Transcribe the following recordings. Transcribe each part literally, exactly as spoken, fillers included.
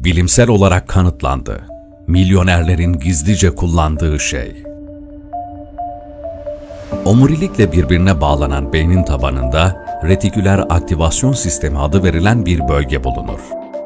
Bilimsel olarak kanıtlandı. Milyonerlerin gizlice kullandığı şey. Omurilikle birbirine bağlanan beynin tabanında retiküler aktivasyon sistemi adı verilen bir bölge bulunur.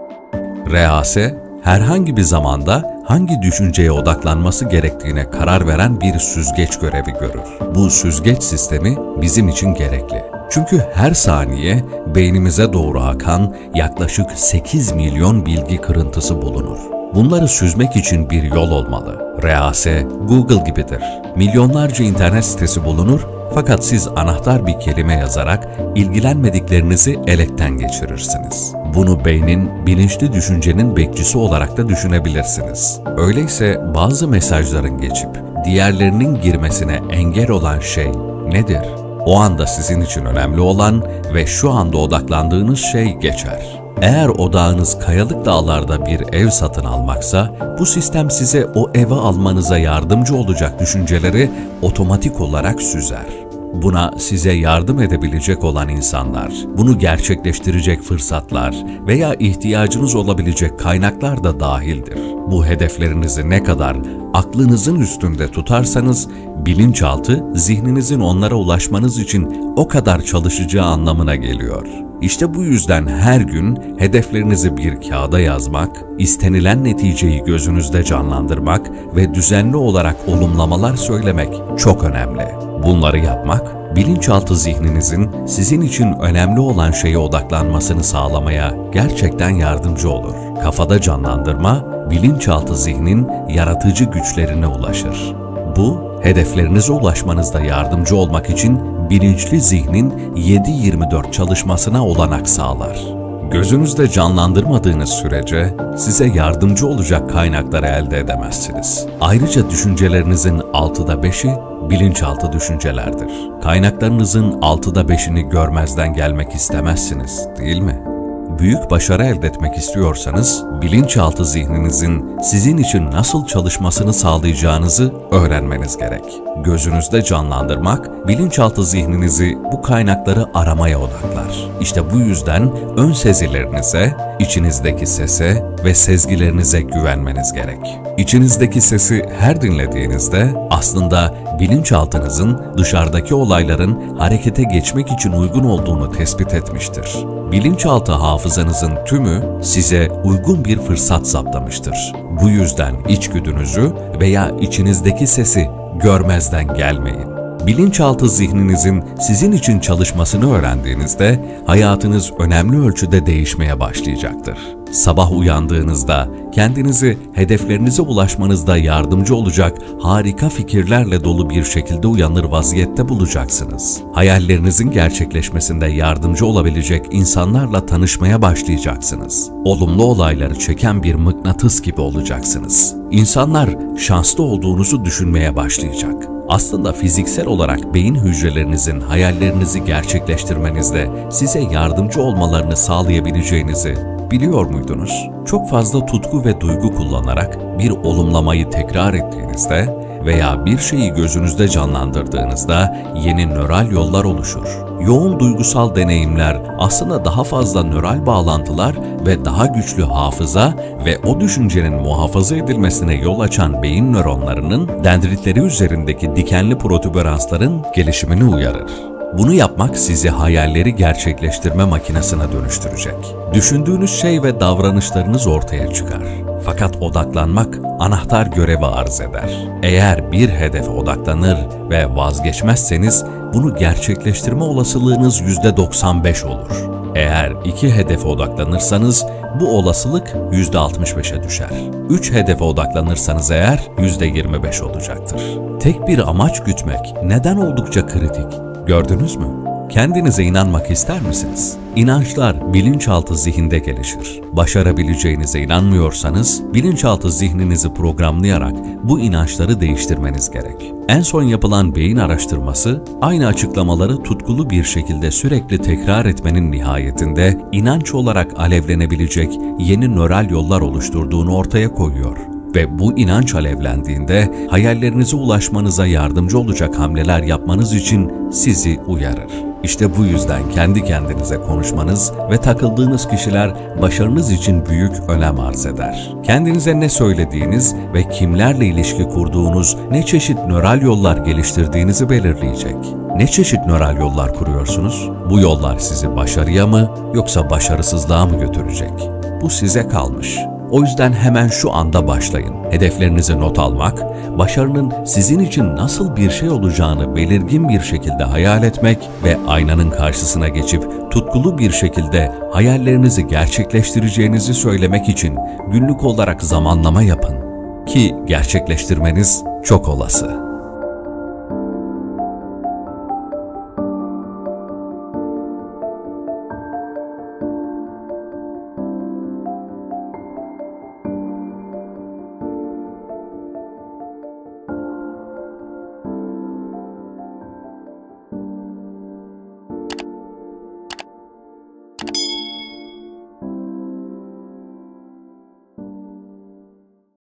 R A S, herhangi bir zamanda hangi düşünceye odaklanması gerektiğine karar veren bir süzgeç görevi görür. Bu süzgeç sistemi bizim için gerekli. Çünkü her saniye beynimize doğru akan yaklaşık sekiz milyon bilgi kırıntısı bulunur. Bunları süzmek için bir yol olmalı. R A S, Google gibidir. Milyonlarca internet sitesi bulunur fakat siz anahtar bir kelime yazarak ilgilenmediklerinizi elekten geçirirsiniz. Bunu beynin, bilinçli düşüncenin bekçisi olarak da düşünebilirsiniz. Öyleyse bazı mesajların geçip diğerlerinin girmesine engel olan şey nedir? O anda sizin için önemli olan ve şu anda odaklandığınız şey geçer. Eğer odağınız kayalık dağlarda bir ev satın almaksa, bu sistem size o eve almanıza yardımcı olacak düşünceleri otomatik olarak süzer. Buna size yardım edebilecek olan insanlar, bunu gerçekleştirecek fırsatlar veya ihtiyacınız olabilecek kaynaklar da dahildir. Bu hedeflerinizi ne kadar aklınızın üstünde tutarsanız, bilinçaltı zihninizin onlara ulaşmanız için o kadar çalışacağı anlamına geliyor. İşte bu yüzden her gün hedeflerinizi bir kağıda yazmak, istenilen neticeyi gözünüzde canlandırmak ve düzenli olarak olumlamalar söylemek çok önemli. Bunları yapmak, bilinçaltı zihninizin sizin için önemli olan şeye odaklanmasını sağlamaya gerçekten yardımcı olur. Kafada canlandırma, bilinçaltı zihnin yaratıcı güçlerine ulaşır. Bu, hedeflerinize ulaşmanızda yardımcı olmak için bilinçli zihnin yedi yirmi dört çalışmasına olanak sağlar. Gözünüzde canlandırmadığınız sürece size yardımcı olacak kaynakları elde edemezsiniz. Ayrıca düşüncelerinizin altıda beşi bilinçaltı düşüncelerdir. Kaynaklarınızın altıda beşini görmezden gelmek istemezsiniz, değil mi? Büyük başarı elde etmek istiyorsanız, bilinçaltı zihninizin sizin için nasıl çalışmasını sağlayacağınızı öğrenmeniz gerek. Gözünüzde canlandırmak, bilinçaltı zihninizi bu kaynakları aramaya odaklar. İşte bu yüzden ön sezilerinize, içinizdeki sese ve sezgilerinize güvenmeniz gerek. İçinizdeki sesi her dinlediğinizde aslında bilinçaltınızın dışarıdaki olayların harekete geçmek için uygun olduğunu tespit etmiştir. Bilinçaltı hafızanızın tümü size uygun bir fırsat saptamıştır. Bu yüzden içgüdünüzü veya içinizdeki sesi görmezden gelmeyin. Bilinçaltı zihninizin sizin için çalışmasını öğrendiğinizde hayatınız önemli ölçüde değişmeye başlayacaktır. Sabah uyandığınızda kendinizi hedeflerinize ulaşmanızda yardımcı olacak harika fikirlerle dolu bir şekilde uyanır vaziyette bulacaksınız. Hayallerinizin gerçekleşmesinde yardımcı olabilecek insanlarla tanışmaya başlayacaksınız. Olumlu olayları çeken bir mıknatıs gibi olacaksınız. İnsanlar şanslı olduğunuzu düşünmeye başlayacak. Aslında fiziksel olarak beyin hücrelerinizin hayallerinizi gerçekleştirmenizde size yardımcı olmalarını sağlayabileceğinizi biliyor muydunuz? Çok fazla tutku ve duygu kullanarak bir olumlamayı tekrar ettiğinizde veya bir şeyi gözünüzde canlandırdığınızda yeni nöral yollar oluşur. Yoğun duygusal deneyimler aslında daha fazla nöral bağlantılar ve daha güçlü hafıza ve o düşüncenin muhafaza edilmesine yol açan beyin nöronlarının dendritleri üzerindeki dikenli protuberansların gelişimini uyarır. Bunu yapmak sizi hayalleri gerçekleştirme makinesine dönüştürecek. Düşündüğünüz şey ve davranışlarınız ortaya çıkar. Fakat odaklanmak anahtar görevi arz eder. Eğer bir hedefe odaklanır ve vazgeçmezseniz bunu gerçekleştirme olasılığınız yüzde doksan beş olur. Eğer iki hedefe odaklanırsanız bu olasılık yüzde altmış beşe düşer. Üç hedefe odaklanırsanız eğer yüzde yirmi beş olacaktır. Tek bir amaç gütmek neden oldukça kritik? Gördünüz mü? Kendinize inanmak ister misiniz? İnançlar bilinçaltı zihinde gelişir. Başarabileceğinize inanmıyorsanız, bilinçaltı zihninizi programlayarak bu inançları değiştirmeniz gerek. En son yapılan beyin araştırması, aynı açıklamaları tutkulu bir şekilde sürekli tekrar etmenin nihayetinde inanç olarak alevlenebilecek yeni nöral yollar oluşturduğunu ortaya koyuyor. Ve bu inanç alevlendiğinde hayallerinize ulaşmanıza yardımcı olacak hamleler yapmanız için sizi uyarır. İşte bu yüzden kendi kendinize konuşmanız ve takıldığınız kişiler başarınız için büyük önem arz eder. Kendinize ne söylediğiniz ve kimlerle ilişki kurduğunuz, ne çeşit nöral yollar geliştirdiğinizi belirleyecek. Ne çeşit nöral yollar kuruyorsunuz? Bu yollar sizi başarıya mı yoksa başarısızlığa mı götürecek? Bu size kalmış. O yüzden hemen şu anda başlayın. Hedeflerinizi not almak, başarının sizin için nasıl bir şey olacağını belirgin bir şekilde hayal etmek ve aynanın karşısına geçip tutkulu bir şekilde hayallerinizi gerçekleştireceğinizi söylemek için günlük olarak zamanlama yapın ki gerçekleştirmeniz çok olası.